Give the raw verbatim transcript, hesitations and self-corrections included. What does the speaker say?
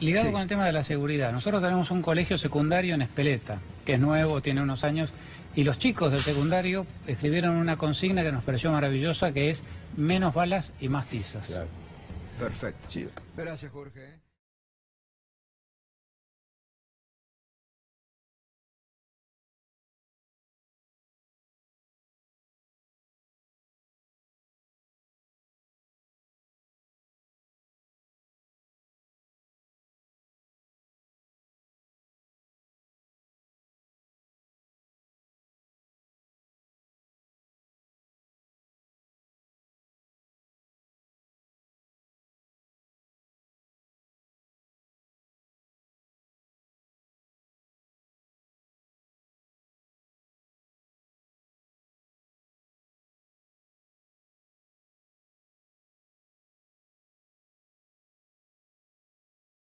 Ligado Sí. con el tema de la seguridad, nosotros tenemos un colegio secundario en Espeleta, que es nuevo, tiene unos años, y los chicos del secundario escribieron una consigna que nos pareció maravillosa, que es menos balas y más tizas. Claro. Perfecto. Sí. Gracias, Jorge.